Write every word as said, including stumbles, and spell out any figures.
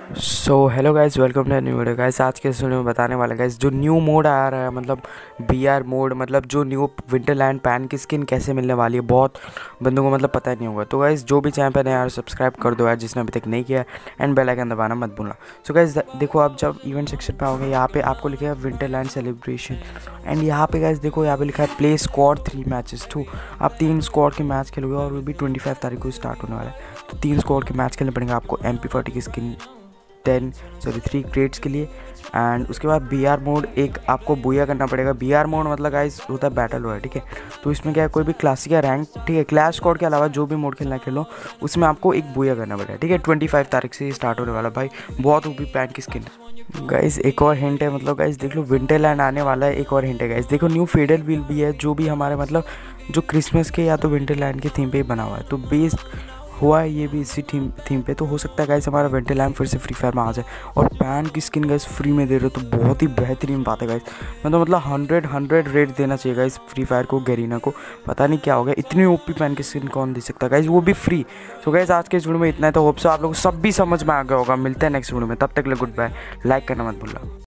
So hello guys, welcome to new video guys. आज के इस वीडियो में बताने वाला गाइस जो न्यू मोड आ रहा है, मतलब बी आर मोड, मतलब जो न्यू विंटरलैंड पैन की स्किन कैसे मिलने वाली है। बहुत बंदों को मतलब पता ही नहीं होगा। तो गाइस जो भी चैनल पर यार सब्सक्राइब कर दो यार, जिसने अभी तक नहीं किया, एंड बेल आइकन दबाना मत भूलना। सो गाइस देखो, आप जब इवेंट सेक्शन पे आओगे, यहाँ पे आपको लिखा है विंटरलैंड सेलिब्रेशन, एंड यहाँ पे गाइस देखो, यहाँ पे लिखा है play squad three matches too. आप तीन स्क्वाड के मैच खेलोगे और वो भी ट्वेंटी फाइव तारीख को स्टार्ट होने वाला है। तो तीन स्क्वाड के मैच खेलने पड़ेंगे आपको एम पी फोर्टी की skin ten sorry three crates के लिए। एंड उसके बाद बी आर मोड एक आपको बुया करना पड़ेगा। बी आर मोड मतलब गाइस होता है बैटल रॉयल, ठीक है। तो इसमें क्या है, कोई भी क्लासिक या रैंक, ठीक है, क्लैश स्क्वाड के अलावा जो भी मोड खेलना खेलो, उसमें आपको एक बुया करना पड़ेगा, ठीक है। ट्वेंटी फाइव तारीख से स्टार्ट होने वाला भाई, बहुत ऊपी पैन की स्किन गाइस। एक और हिंट है, मतलब गाइस देख लो, विंटरलैंड आने वाला है। एक और हिंट है गाइस, देखो न्यू फेडरल व्हील भी है, जो भी हमारे मतलब जो क्रिसमस के या तो विंटरलैंड के थीम पे ही बना हुआ है। तो बेस्ड हुआ है ये भी इसी थीम थीम पे। तो हो सकता है गाइस हमारा विंटरलैंड फिर से फ्री फायर में आ जाए और पैन की स्किन गाइस फ्री में दे रहे हो, तो बहुत ही बेहतरीन बात है गाइस। मतलब मतलब हंड्रेड हंड्रेड रेट देना चाहिए गाइस फ्री फायर को, गरीना को। पता नहीं क्या हो गया, इतनी ओपी पैन की स्किन कौन दे सकता है गाइस, वो भी फ्री। तो गाइस आज के इस वीडियो में इतना है। तो होप सो आप लोग सब भी समझ में आ गया होगा। मिलते हैं नेक्स्ट वीडियो में, तब तक ले गुड बाय। लाइक करना मत भूलना।